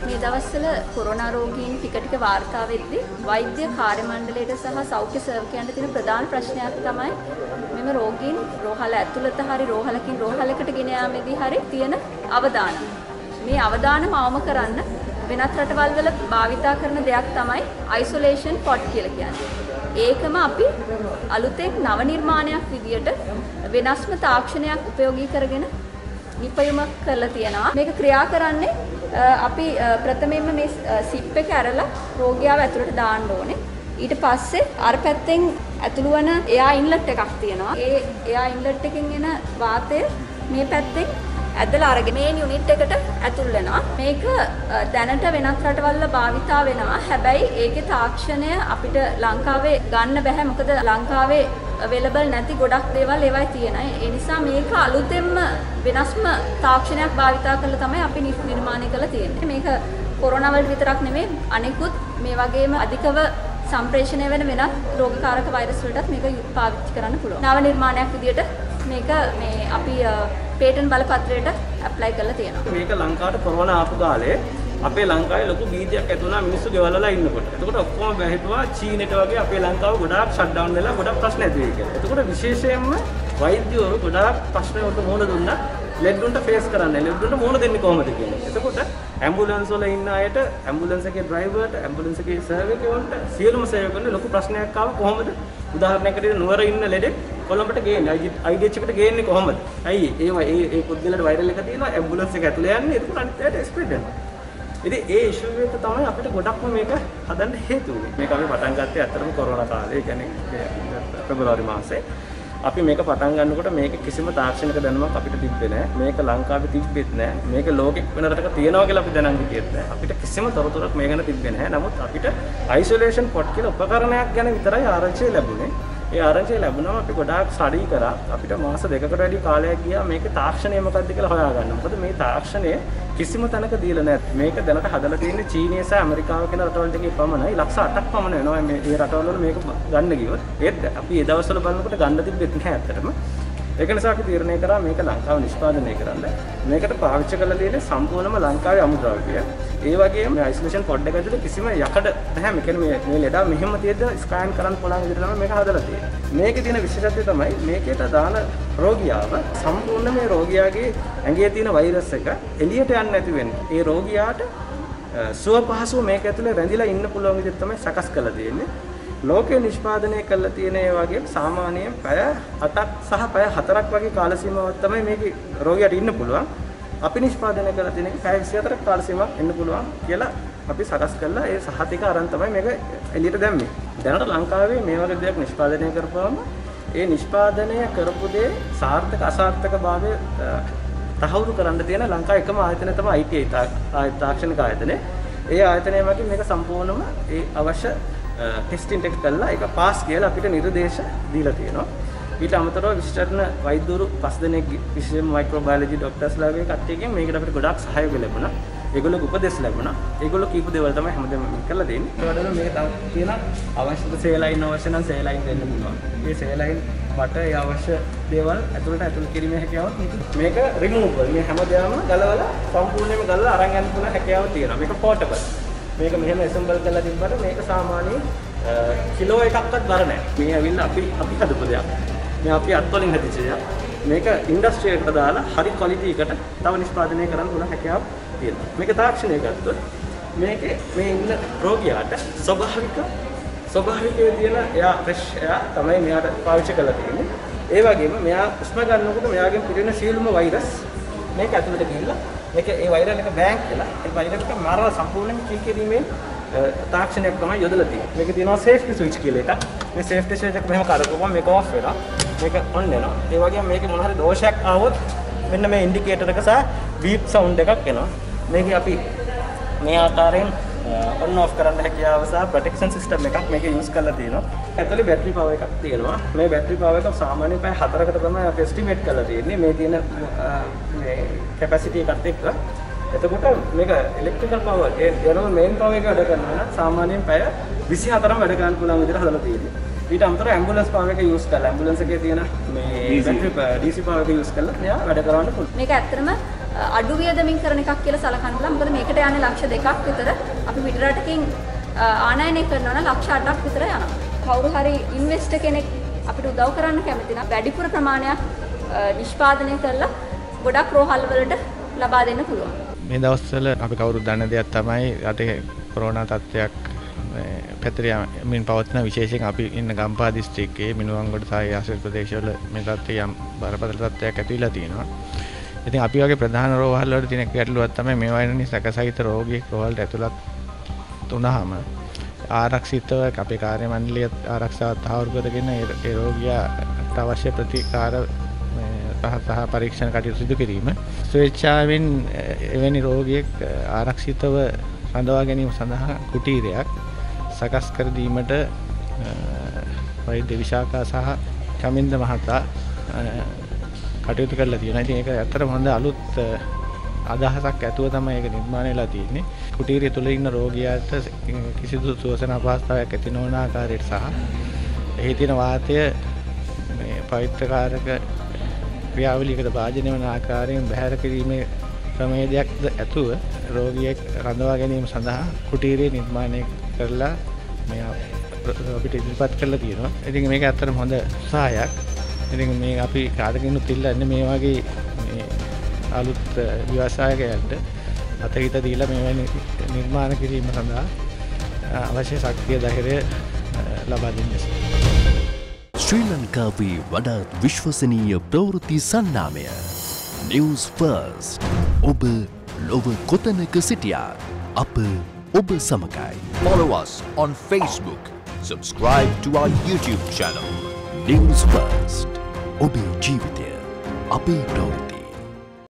මේ දවස්වල කොරෝනා රෝගීන් ටික ටික වාර්තා වෙද්දී වෛද්‍ය කාර්ය මණ්ඩලයට සහ සෞඛ්‍ය සේවකයන්ට තියෙන ප්‍රධාන ප්‍රශ්නයක් තමයි මෙම රෝගීන් රෝහල ඇතුළත හරි රෝහලකින් රෝහලකට ගෙන යාමේදී හරි තියෙන අවදානම. මේ අවදානම අවම කරන්න වෙනත් රටවල් වල භාවිතා කරන දෙයක් තමයි isolation pod කියලා කියන්නේ. ඒකම අපි අලුතෙන් නව නිර්මාණයක් විදියට වෙනස්ම තාක්ෂණයක් උපයෝගී කරගෙන නිපයුමක් කරලා තියෙනවා. මේක ක්‍රියා කරන්නේ අපි ප්‍රථමයෙන්ම මේ සිප් එක ඇරලා රෝගියාව ඇතුළට දාන්න ඕනේ. ඊට පස්සේ අර පැත්තෙන් ඇතුළු වන එයා ඉන්ලට් එකක් තියෙනවා. ඒ එයා ඉන්ලට් එකෙන් එන වාතය මේ පැත්තෙන් ඇදලා අරගෙන මේ යුනිට් එකට ඇතුල් වෙනවා. මේක දැනට වෙනත් රටවල් භාවිතා වෙනවා. හැබැයි ඒකේ තාක්ෂණය අපිට ලංකාවේ ගන්න බෑ. මොකද ලංකාවේ අවైలබල් නැති ගොඩක් දේවල් ඒවයි තියෙනවා. ඒ නිසා මේක අලුතෙන්ම වෙනස්ම තාක්ෂණයක් භාවිතා කරලා තමයි අපි නිර්මාණය කරලා තියෙන්නේ. මේක කොරෝනා වලට විතරක් නෙමෙයි අනෙකුත් මේ වගේම අධිකව සම්ප්‍රේෂණය වෙන වෙනත් රෝගකාරක වෛරස් වලටත් මේක පාවිච්චි කරන්න පුළුවන්. නව නිර්මාණයක් විදියට මේක මේ අපි පේටන්ට් බලපත්‍රයට ඇප්ලයි කරලා තියෙනවා. මේක ලංකාවට කොරෝනා ආපු කාලේ අපේ ලංකාවේ ලොකු බීජයක් ඇති වුණා මිනිස්සු ගෙවල් වල ඉන්නකොට. එතකොට ඔක්කොම බැහැටුවා චීනෙට වගේ අපේ ලංකාව ගොඩාක් ෂට් ඩවුන් වෙලා ගොඩක් ප්‍රශ්න ඇති වෙයි කියලා. එතකොට විශේෂයෙන්ම වෛද්‍යවරු ගොඩාක් ප්‍රශ්න වලට මුහුණ දුන්නා. ලෙඩුන්ට ෆේස් කරන්න. ලෙඩුන්ට මුහුණ දෙන්නේ කොහොමද කියන්නේ. එතකොට ඇම්බුලන්ස් වල ඉන්න අයට ඇම්බුලන්ස් එකේ ඩ්‍රයිවර්ට ඇම්බුලන්ස් එකේ සර්වකයන්ට සියලුම සේවකයන්ට ලොකු ප්‍රශ්නයක් ආව කොහොමද උදාහරණයකට නුවර ඉන්න ලෙඩෙක් කොළඹට ගේන්නේ IDH එකට ගේන්නේ කොහොමද? ඇයි ඒ පුද්ගලයාට වෛරල් එක තියෙනවා ඇම්බුලන්ස් එක ඇතුලේ යන්නේ ඒක අනිත් පැයට ස්ප්‍රෙඩ් වෙනවා. ඉතින් ඒ ඉෂුව එක තමයි අපිට ගොඩක්ම මේක හදන්න හේතු වෙන්නේ. මේක අපි පටන් ගත්තේ අත්‍තරම කොරෝනා කාලේ. ඒ කියන්නේ පෙබරවාරි මාසේ. අපි මේක පටන් ගන්නකොට මේක කිසිම තාක්ෂණික දැනුමක් අපිට තිබ්බේ නැහැ. මේක ලංකාවේ තිබ්බෙත් නැහැ. මේක ලෝකෙ වෙන රටක තියෙනවා කියලා අපි දැනන් හිටියෙත් නැහැ. අපිට කිසිම තොරතුරක් මේ ගැන තිබ්බේ නැහැ. නමුත් අපිට isolation pod කියලා උපකරණයක් ගැන විතරයි ආරංචිය ලැබුණේ. ඒ ආරංචිය ලැබුණාම අපි ගොඩාක් ස්ටඩි කරා. අපිට මාස දෙකකට වැඩි කාලයක් ගියා මේක තාක්ෂණය මොකක්ද කියලා හොයාගන්න. මොකද මේ තාක්ෂණය කිසිම තැනක දීලා නැහැ. මේක දැනට හදලා තියෙන්නේ චීනය සහ ඇමරිකාව කියන රටවල් දෙකේ පමණයි. ලක්ෂ 8ක් පමණ වෙනවා මේ රටවල් වල මේක ගන්න ගියොත්. ඒත් අපි ඒ දවස්වල බලනකොට ගන්න තිබෙත් නැහැ ඇත්තටම. ඒක නිසා අපි තීරණය කරා මේක ලංකාව නිෂ්පාදනය කරන්න. මේකට පාවිච්චි කරලා තියෙන්නේ සම්පූර්ණයෙන්ම ලංකාවේ අමුද්‍රව්‍ය. ඒ වගේම මේ isolation pod එක ඇතුලේ කිසිම යකඩ නැහැ. මේ කියන්නේ මේ ලෙඩා මෙහෙම තියෙද්දි ස්කෑන් කරන්න පුළුවන් විදිහට තමයි මේක හදලා තියෙන්නේ. මේකේ තියෙන විශේෂත්වය තමයි මේකේට දාන රෝගියාව සම්පූර්ණ මේ රෝගියාගේ ඇඟේ තියෙන වෛරස් එක එළියට යන්නේ නැති වෙන්නේ. ඒ රෝගියාට සුව පහසුව මේක ඇතුලේ රැඳිලා ඉන්න පුළුවන් විදිහට තමයි සකස් කරලා තියෙන්නේ. ලෝකේ නිෂ්පාදනය කරලා තියෙන ඒ වගේ සාමාන්‍යයෙන් පැය 8ක් සහ පැය 4ක් වගේ කාල සීමාවක් තමයි මේකේ රෝගියාට ඉන්න පුළුවන්. අපි නිෂ්පාදනය කරලා තියෙන එක පැය 24ක් කාල සීමාවක් ඉන්න පුළුවන් කියලා අපි සකස් කළා. ඒ සහතික අරන් තමයි මේක එළියට දැම්මේ. දැනට ලංකාවේ මේ වගේ දෙයක් නිෂ්පාදනය කරපුවාම ඒ නිෂ්පාදනය කරපු දේ සාර්ථක අසාර්ථක භාවය තහවුරු කරන්න තියෙන ලංකාවේ එකම ආයතනය තමයි ITI තාක්ෂණික ආයතනය. ඒ ආයතනය වගේ මේක සම්පූර්ණයෙන්ම ඒ අවශ්‍ය ටෙස්ටිං එක කළා ඒක පාස් කියලා අපිට නිර්දේශ දීලා තියෙනවා. ඊට අමතරව විශේෂඥ වෛද්‍යවරු 5 දෙනෙක් විශේෂ මයික්‍රෝබයොලොජි ડોක්ටර්ස්ලා වගේ කට්ටියකින් මේකට අපිට ගොඩාක් සහයෝගය ලැබුණා. ඒගොල්ලෝ උපදෙස් ලැබුණා. ඒගොල්ලෝ කීප දේවල් තමයි හැමදේම කරලා දෙන්නේ. ඒ වගේම මේක තව තියෙන අවශ්‍ය සේලයින් අවශ්‍ය නම් සේලයින් දෙන්න පුළුවන්. මේ සේලයින් වට ඒ අවශ්‍ය දේවල් ඇතුළට කිරීමේ හැකියාවක් මේක රිමූවබල්. මේ හැමදේම ගලවලා සම්පූර්ණයෙන්ම ගලවලා අරන් යන්න පුළුවන් හැකියාව තියෙනවා. මේක පෝටබල්. මේක මෙහෙම ඇසෙම්බල් කරලා තිබ්බට මේක සාමාන්‍යයෙන් කිලෝ එකක්වත් බර නැහැ. මේ ඇවිල්ලා අපි හදපු දෙයක්. මේ අපි අත්වලින් හදිච්ච දෙයක්. මේක ඉන්ඩස්ට්‍රි එකට දාලා හරි ක්වොලිටි එකට තව නිෂ්පාදනය කරන්න පුළුවන් හැකියාවක් තියෙනවා. මේක තාක්ෂණය ගත්තොත් මේකේ මේ ඉන්න රෝගියාට ස්වභාවිකව තියෙන එයා ෆ්‍රෙෂ් එයා තමයි මෙයාට පාවිච්චි කරලා තියෙන්නේ. ඒ වගේම මෙයා උස්ම ගන්නකොට මෙයාගෙන් පිරෙන සියලුම වෛරස් මේක ඇතුළට ගිහිල්ලා මේක ඒ වෛරල් එක බෑන්ක් වෙලා ඒ වෛරල් එක මරලා සම්පූර්ණයෙන් කිල් කිරීමේ තාක්ෂණයක් තමයි යොදලා තියෙන්නේ. මේක තියෙනවා සේෆ්ටි ස්විච් කියලා එකක්. මේ සේෆ්ටි ස්විච් එක මෙහෙම කරකවම මේක ඔෆ් වෙනවා. මේක ඔන් වෙනවා. ඒ වගේම මේකේ මොන හරි දෝෂයක් ආවොත් මෙන්න මේ ඉන්ඩිකේටර් එක සහ බීප් සවුන්ඩ් එකක් එනවා. මේකේ අපි මේ ආකාරයෙන් ඔන් ඔෆ් කරන්න හැකියාව සහ ප්‍රොටෙක්ෂන් සිස්ටම් එකක් මේකේ යූස් කරලා තියෙනවා. ඇතුලේ බැටරි පවර් එකක් තියෙනවා. මේ බැටරි පවර් එක සාමාන්‍යයෙන් පැය 4කට තමයි අපි එස්ටිමේට් කරලා තියෙන්නේ. මේ තියෙන මේ කැපැසිටි එකත් එක්ක. එතකොට මේක ඉලෙක්ට්‍රිකල් පවර් ඒ යනවා මේන් පවර් එක වැඩ කරනවා නම් සාමාන්‍යයෙන් පැය 24ම වැඩ ගන්න පුළුවන් විදිහට හදලා තියෙන්නේ. ඊට අමතරව ඇම්බුලන්ස් පවර් එක යූස් කරලා ඇම්බුලන්ස් එකේ තියෙන මේ බැටරි DC පවර් එක යූස් කරලා මෙයා වැඩ කරවන්න පුළුවන්. මේක ඇත්තටම අඩු වියදමින් කරන එකක් කියලා සලකන්න පුළුවන්. මොකද මේකට යන්නේ ලක්ෂ 2ක් විතර. අපි පිටරටකින් ආනයනය කරනවා නම් ලක්ෂ 8ක් විතර යනවා. කවුරු හරි ඉන්වෙස්ටර් කෙනෙක් අපිට උදව් කරන්න කැමති නම් වැඩිපුර ප්‍රමාණයක් නිෂ්පාදනය කරලා ගොඩක් රෝහල් වලට ලබා දෙන්න පුළුවන්. මේ දවස්වල අපි කවුරුත් දන්න දෙයක් තමයි රටේ කොරෝනා තත්ත්වයක් පැතිරෙමින් පවතින විශේෂයෙන් අපි ඉන්න ගම්පහ දිස්ත්‍රික්කයේ මිනුවන්ගොඩ සහ ආශ්‍රිත ප්‍රදේශවල මේ තත්ත්වය යම් බරපතල තත්ත්වයක් ඇති වෙලා තියෙනවා. ඉතින් අපි වගේ ප්‍රධාන රෝහල් වල තියෙන ගැටලුවක් තමයි මේ වයින්නි සැකසහිත රෝගියෙක් රෝහලට ඇතුළත් වුණාම ආරක්ෂිතව අපේ කාර්ය මණ්ඩලය ආරක්ෂාව තහවුරු කරගෙන ඒ රෝගියාට අවශ්‍ය ප්‍රතිකාර සහ පරීක්ෂණ කටයුතු සිදු කිරීම ස්වේච්ඡාවෙන් එවැනි රෝගියෙක් ආරක්ෂිතව රඳවා ගැනීම සඳහා කුටීරයක් සකස් කර දීමට වෛද්‍ය විශාඛා සහ කමින්ද මහතා කටයුතු කරලා තියෙනවා. ඉතින් ඒක ඇත්තටම හොඳ අලුත් අදහසක් ඇතුව තමයි ඒක නිර්මාණය වෙලා තියෙන්නේ. කුටීරය තුල ඉන්න රෝගියාට කිසිදු ශ්වසන අපහසුතාවයක් ඇති නොවන ආකාරයට සහ එහි තියෙන වාතය මේ පවිත්‍රකාරක ක්‍රියාවලියකට භාජනය වන ආකාරයෙන් බැහැර කිරීමේ ක්‍රමවේදයක්ද ඇතුව රෝගියෙක් රඳවා ගැනීම සඳහා කුටීරය නිර්මාණය කරලා මේ අපිට ඉදිරිපත් කරලා තියෙනවා. ඉතින් මේක ඇත්තටම හොඳ උත්සාහයක්. ඉතින් මේ අපි කාටකිනුත් ඉල්ලන්නේ මේ වගේ මේ අලුත් ව්‍යවසායකයන්ට අතහිත දීලා මේවැනි නිර්මාණ කිරීම සඳහා අවශ්‍ය ශක්තිය ධෛර්යය ලබා දෙන්න. ශ්‍රී ලංකාවේ වඩාත් විශ්වසනීය ප්‍රවෘත්ති සන්නාමය News First. ඔබ ලොව කොතනක සිටියාත් අප ඔබ සමගයි. Follow us on Facebook. Subscribe to our YouTube channel. News First. ඔබේ ජීවිතය අපේ ප්‍රවෘත්ති.